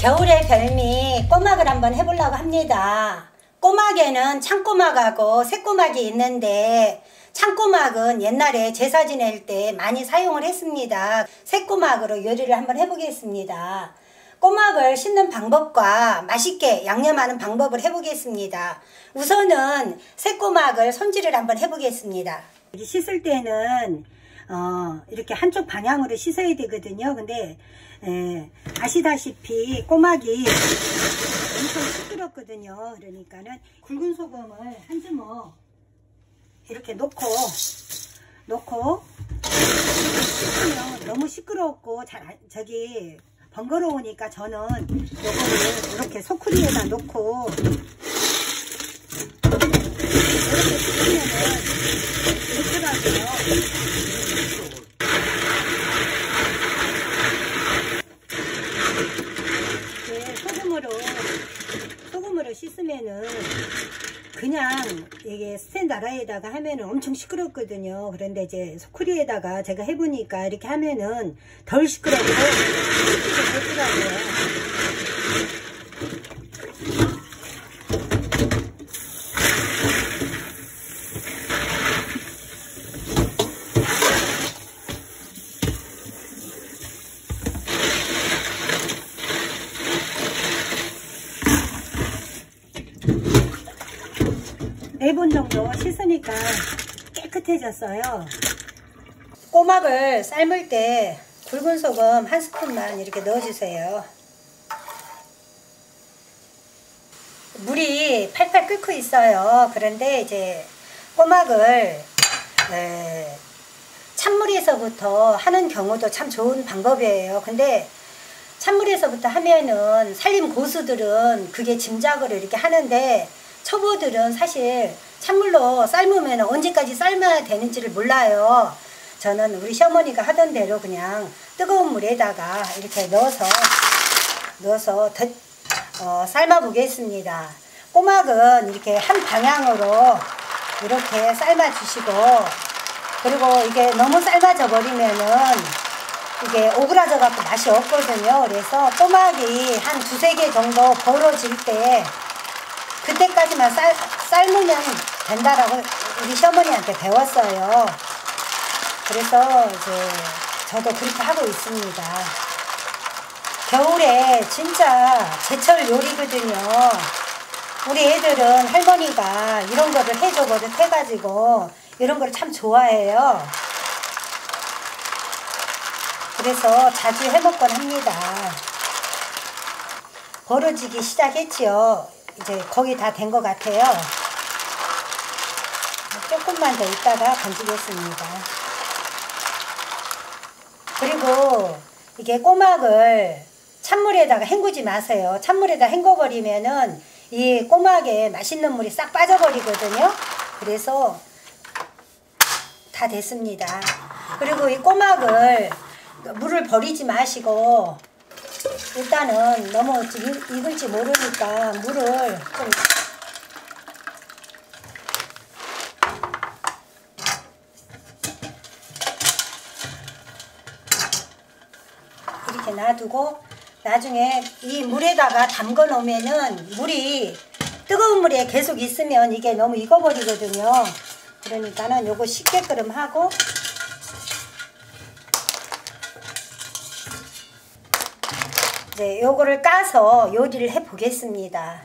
겨울의 별미 꼬막을 한번 해보려고 합니다. 꼬막에는 참꼬막하고 새꼬막이 있는데 참꼬막은 옛날에 제사 지낼 때 많이 사용을 했습니다. 새꼬막으로 요리를 한번 해보겠습니다. 꼬막을 씻는 방법과 맛있게 양념하는 방법을 해보겠습니다. 우선은 새꼬막을 손질을 한번 해보겠습니다. 씻을 때는 이렇게 한쪽 방향으로 씻어야 되거든요. 근데 아시다시피 꼬막이 엄청 시끄럽거든요. 그러니까는 굵은 소금을 한 주먹 이렇게 놓고 씻으면 너무 시끄럽고 번거로우니까 저는 요거를 이렇게 소쿠리에다 놓고 이렇게 씻으면은 좋더라고요. 소금으로 씻으면은 그냥 이게 스탠다라에다가 하면은 엄청 시끄럽거든요. 그런데 이제 소쿠리에다가 제가 해보니까 이렇게 하면은 덜 시끄럽고 좋더라고요. 네 번 정도 씻으니까 깨끗해졌어요. 꼬막을 삶을 때 굵은 소금 한 스푼만 이렇게 넣어주세요. 물이 팔팔 끓고 있어요. 그런데 이제 꼬막을 찬물에서부터 하는 경우도 참 좋은 방법이에요. 근데 찬물에서부터 하면은 살림 고수들은 그게 짐작으로 이렇게 하는데 초보들은 사실 찬물로 삶으면 언제까지 삶아야 되는지를 몰라요. 저는 우리 시어머니가 하던 대로 그냥 뜨거운 물에다가 이렇게 넣어서 삶아 보겠습니다. 꼬막은 이렇게 한 방향으로 이렇게 삶아 주시고, 그리고 이게 너무 삶아져 버리면은 이게 오그라져 갖고 맛이 없거든요. 그래서 꼬막이 한 두세 개 정도 벌어질 때 그때까지만 삶으면 된다라고 우리 시어머니한테 배웠어요. 그래서 이제 저도 그렇게 하고 있습니다. 겨울에 진짜 제철 요리거든요. 우리 애들은 할머니가 이런 거를 해줘 버릇 해가지고 이런 걸 참 좋아해요. 그래서 자주 해먹곤 합니다. 벌어지기 시작했지요. 이제 거의 다 된 것 같아요. 조금만 더 있다가 건지겠습니다. 그리고 이게 꼬막을 찬물에다가 헹구지 마세요. 찬물에다 헹궈버리면은 이 꼬막에 맛있는 물이 싹 빠져버리거든요. 그래서 다 됐습니다. 그리고 이 꼬막을 물을 버리지 마시고 일단은 너무 익을지 모르니까 물을 좀 이렇게 놔두고 나중에 이 물에다가 담궈 놓으면은 물이 뜨거운 물에 계속 있으면 이게 너무 익어버리거든요. 그러니까는 요거 식게끔 하고 이제 요거를 까서 요리를 해 보겠습니다.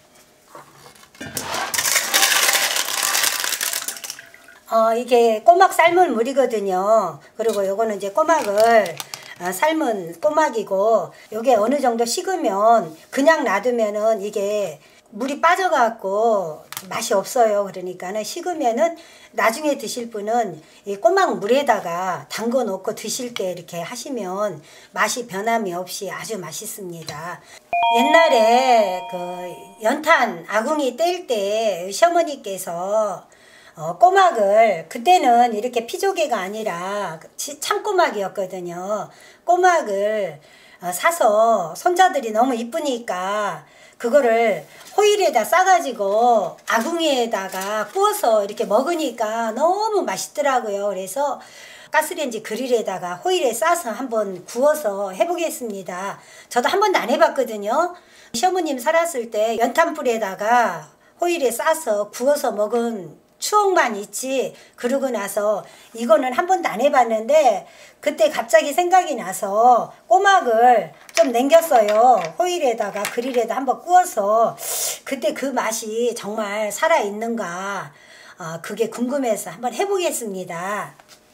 이게 꼬막 삶은 물이거든요. 그리고 요거는 이제 꼬막을 삶은 꼬막이고, 요게 어느 정도 식으면 그냥 놔두면은 이게 물이 빠져갖고 맛이 없어요. 그러니까는 식으면은 나중에 드실 분은 이 꼬막 물에다가 담궈 놓고 드실 때 이렇게 하시면 맛이 변함이 없이 아주 맛있습니다. 옛날에 그 연탄 아궁이 뗄 때 시어머니께서 꼬막을, 그때는 이렇게 피조개가 아니라 참꼬막이었거든요. 꼬막을 사서 손자들이 너무 이쁘니까 그거를 호일에다 싸가지고 아궁이에다가 구워서 이렇게 먹으니까 너무 맛있더라고요. 그래서 가스레인지 그릴에다가 호일에 싸서 한번 구워서 해보겠습니다. 저도 한 번도 안 해봤거든요. 시어머님 살았을 때 연탄불에다가 호일에 싸서 구워서 먹은 추억만 있지, 그러고 나서 이거는 한 번도 안 해봤는데 그때 갑자기 생각이 나서 꼬막을 좀 남겼어요. 호일에다가 그릴에다 한번 구워서 그때 그 맛이 정말 살아있는가 그게 궁금해서 한번 해보겠습니다.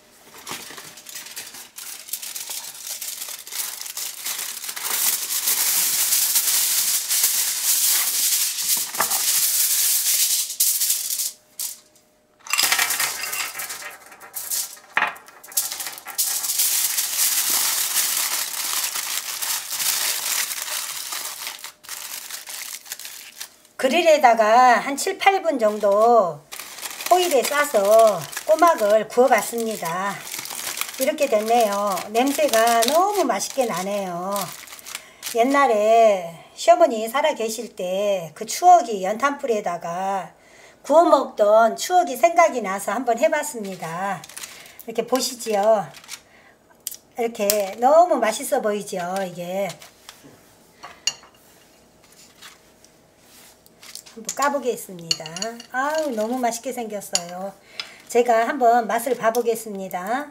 그릴에다가 한 7, 8분 정도 호일에 싸서 꼬막을 구워봤습니다. 이렇게 됐네요. 냄새가 너무 맛있게 나네요. 옛날에 시어머니 살아 계실 때 그 추억이 연탄불에다가 구워 먹던 추억이 생각이 나서 한번 해봤습니다. 이렇게 보시지요. 이렇게 너무 맛있어 보이죠, 이게. 한번 까보겠습니다. 아우, 너무 맛있게 생겼어요. 제가 한번 맛을 봐보겠습니다.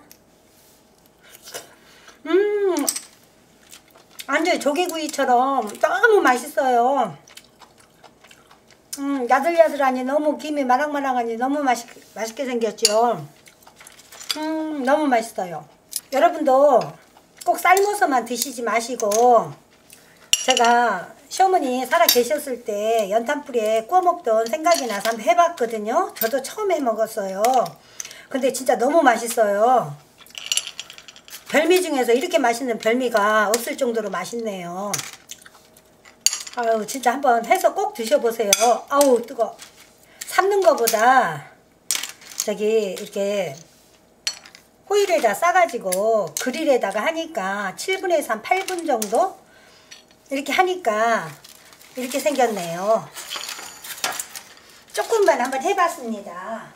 완전 조개구이처럼 너무 맛있어요. 야들야들하니 너무 김이 마랑마랑하니 너무 맛있게 생겼죠. 너무 맛있어요. 여러분도 꼭 삶아서만 드시지 마시고, 제가 시어머니 살아 계셨을 때 연탄불에 구워 먹던 생각이 나서 한번 해봤거든요. 저도 처음 해 먹었어요. 근데 진짜 너무 맛있어요. 별미 중에서 이렇게 맛있는 별미가 없을 정도로 맛있네요. 아유, 진짜 한번 해서 꼭 드셔보세요. 아우, 뜨거. 삶는 거보다 저기 이렇게 호일에다 싸가지고 그릴에다가 하니까 7분에서 한 8분 정도 이렇게 하니까 이렇게 생겼네요. 조금만 한번 해봤습니다.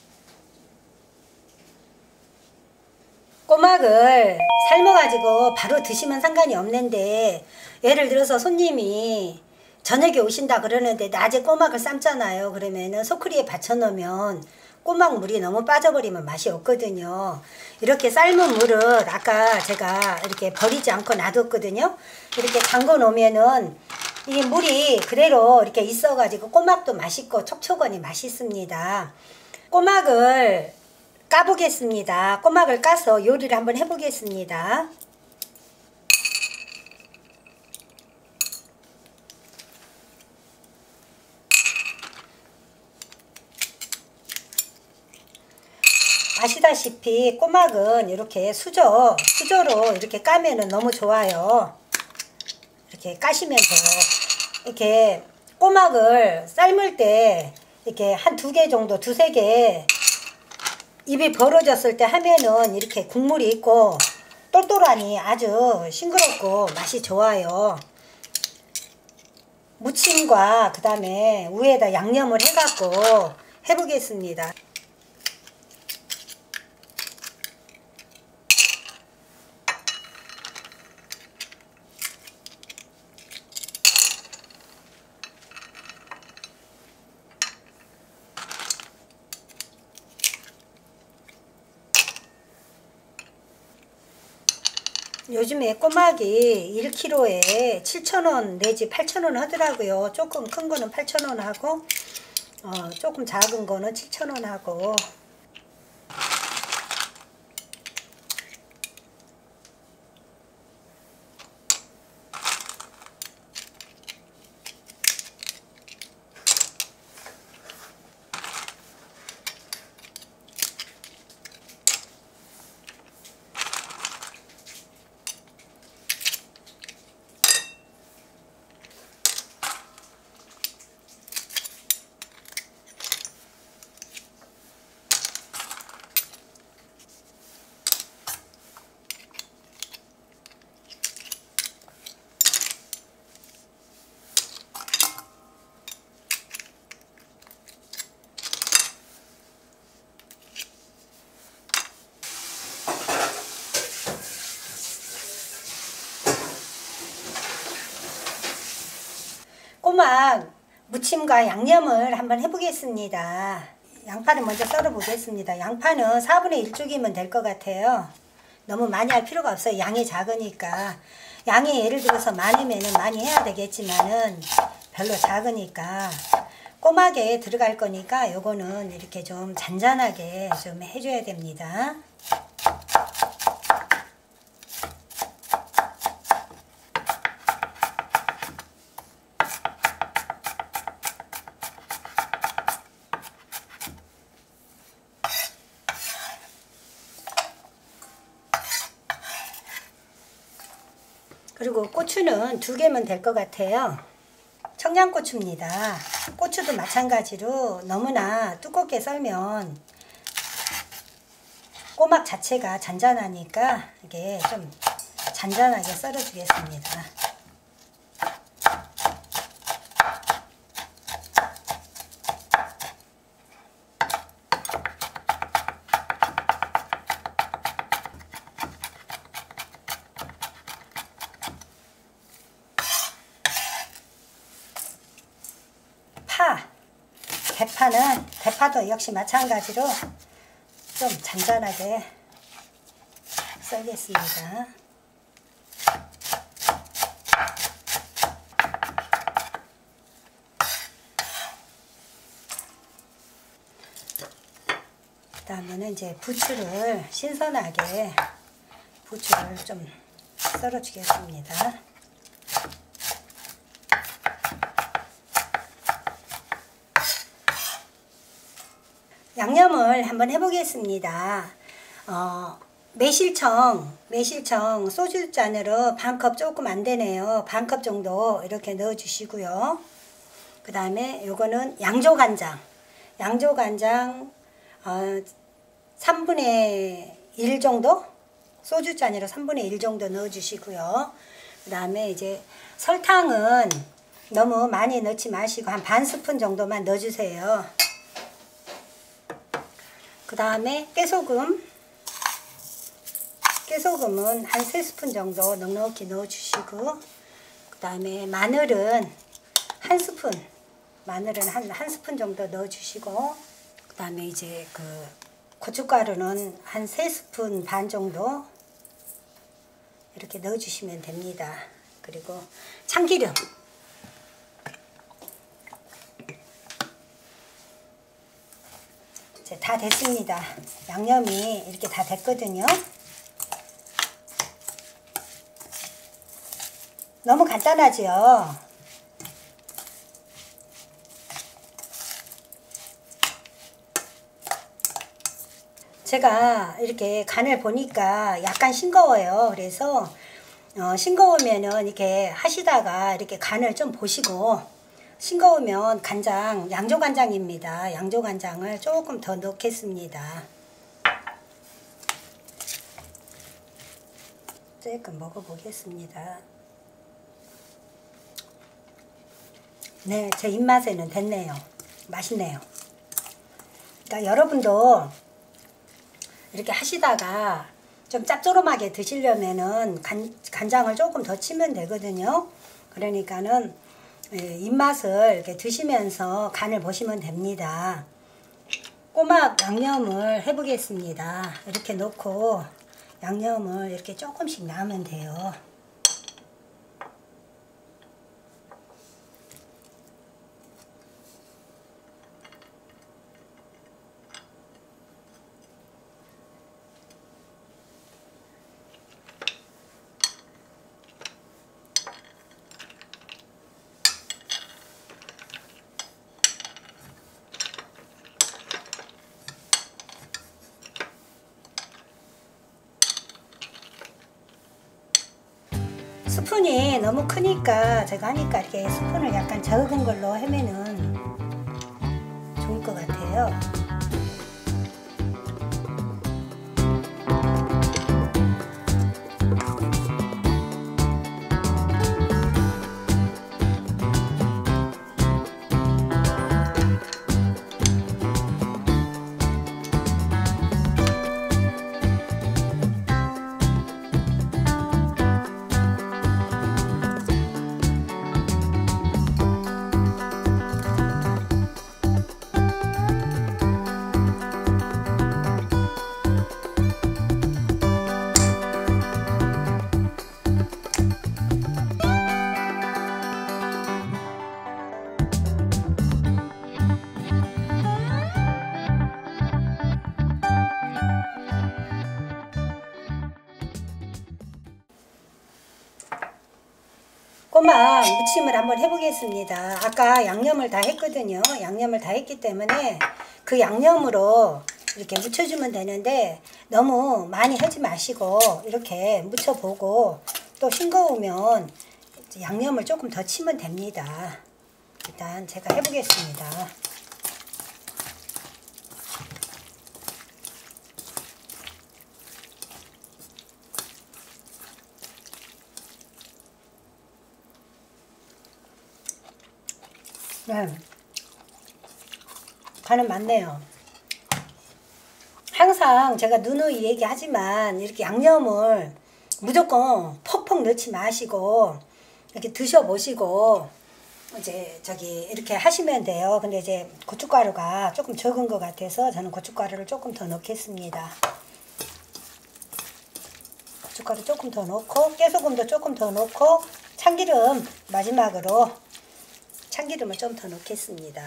꼬막을 삶아가지고 바로 드시면 상관이 없는데, 예를 들어서 손님이 저녁에 오신다 그러는데 낮에 꼬막을 삶잖아요. 그러면은 소쿠리에 받쳐놓으면 꼬막 물이 너무 빠져버리면 맛이 없거든요. 이렇게 삶은 물을 아까 제가 이렇게 버리지 않고 놔뒀거든요. 이렇게 담궈 놓으면은 이 물이 그대로 이렇게 있어가지고 꼬막도 맛있고 촉촉하니 맛있습니다. 꼬막을 까보겠습니다. 꼬막을 까서 요리를 한번 해보겠습니다. 아시다시피 꼬막은 이렇게 수저로 이렇게 까면은 너무 좋아요. 이렇게 까시면서 이렇게 꼬막을 삶을 때 이렇게 한 2개 정도, 2~3개 입이 벌어졌을 때 하면은 이렇게 국물이 있고 똘똘하니 아주 싱그럽고 맛이 좋아요. 무침과 그 다음에 위에다 양념을 해갖고 해보겠습니다. 요즘에 꼬막이 1kg에 7,000원 내지 8,000원 하더라고요. 조금 큰 거는 8,000원 하고 조금 작은 거는 7,000원 하고. 꼬막 무침과 양념을 한번 해보겠습니다. 양파를 먼저 썰어 보겠습니다. 양파는 4분의 1쪽이면 될 것 같아요. 너무 많이 할 필요가 없어요. 양이 작으니까. 양이 예를 들어서 많으면 많이 해야 되겠지만은 별로 작으니까 꼬막에 들어갈 거니까 요거는 이렇게 좀 잔잔하게 좀 해줘야 됩니다. 그리고 고추는 2개면 될 것 같아요. 청양고추입니다. 고추도 마찬가지로 너무나 두껍게 썰면 꼬막 자체가 잔잔하니까 이게 좀 잔잔하게 썰어 주겠습니다. 대파도 역시 마찬가지로 좀 잔잔하게 썰겠습니다. 그 다음에는 이제 부추를 신선하게 부추를 좀 썰어 주겠습니다. 양념을 한번 해보겠습니다. 매실청 소주잔으로 반컵 조금 안 되네요. 반컵 정도 이렇게 넣어 주시고요. 그 다음에 요거는 양조간장 3분의 1 정도, 소주잔으로 3분의 1 정도 넣어 주시고요. 그 다음에 이제 설탕은 너무 많이 넣지 마시고 한 반 스푼 정도만 넣어 주세요. 그 다음에 깨소금은 한 3스푼 정도 넉넉히 넣어 주시고, 그 다음에 마늘은 한 스푼 정도 넣어 주시고, 그 다음에 이제 그 고춧가루는 한 3스푼 반 정도 이렇게 넣어 주시면 됩니다. 그리고 참기름 이제 다 됐습니다. 양념이 이렇게 다 됐거든요. 너무 간단하죠? 제가 이렇게 간을 보니까 약간 싱거워요. 그래서 싱거우면은 이렇게 하시다가 이렇게 간을 좀 보시고, 싱거우면 간장, 양조간장입니다. 양조간장을 조금 더 넣겠습니다. 조금 먹어보겠습니다. 네, 제 입맛에는 됐네요. 맛있네요. 그러니까 여러분도 이렇게 하시다가 좀 짭조름하게 드시려면은 간장을 조금 더 치면 되거든요. 그러니까는 입맛을 이렇게 드시면서 간을 보시면 됩니다. 꼬막 양념을 해보겠습니다. 이렇게 넣고 양념을 이렇게 조금씩 넣으면 돼요. 스푼이 너무 크니까 제가 하니까 이렇게 스푼을 약간 적은 걸로 하면은 좋을 것 같아요. 꼬막 무침을 한번 해보겠습니다. 아까 양념을 다 했거든요. 양념을 다 했기 때문에 그 양념으로 이렇게 무쳐주면 되는데 너무 많이 하지 마시고 이렇게 무쳐보고 또 싱거우면 양념을 조금 더 치면 됩니다. 일단 제가 해보겠습니다. 네, 간은 맞네요. 항상 제가 누누이 얘기하지만 이렇게 양념을 무조건 퍽퍽 넣지 마시고 이렇게 드셔보시고 이제 이렇게 하시면 돼요. 근데 이제 고춧가루가 조금 적은 것 같아서 저는 고춧가루를 조금 더 넣겠습니다. 고춧가루 조금 더 넣고 깨소금도 조금 더 넣고 참기름 마지막으로 참기름을 좀 더 넣겠습니다.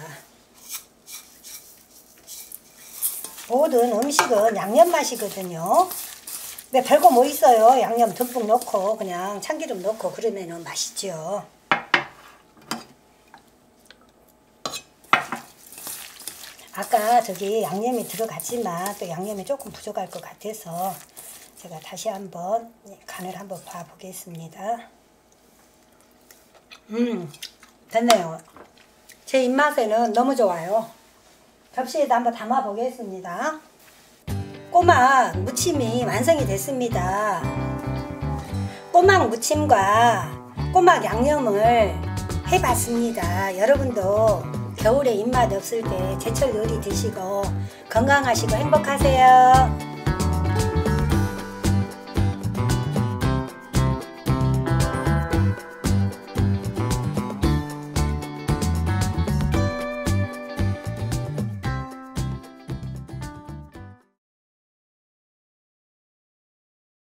모든 음식은 양념 맛이거든요. 근데 별거 뭐 있어요. 양념 듬뿍 넣고 그냥 참기름 넣고 그러면은 맛있죠. 아까 양념이 들어갔지만 또 양념이 조금 부족할 것 같아서 제가 다시 한번 간을 한번 봐 보겠습니다. 됐네요. 제 입맛에는 너무 좋아요. 접시에다 한번 담아 보겠습니다. 꼬막 무침이 완성이 됐습니다. 꼬막 무침과 꼬막 양념을 해봤습니다. 여러분도 겨울에 입맛 없을 때 제철 요리 드시고 건강하시고 행복하세요.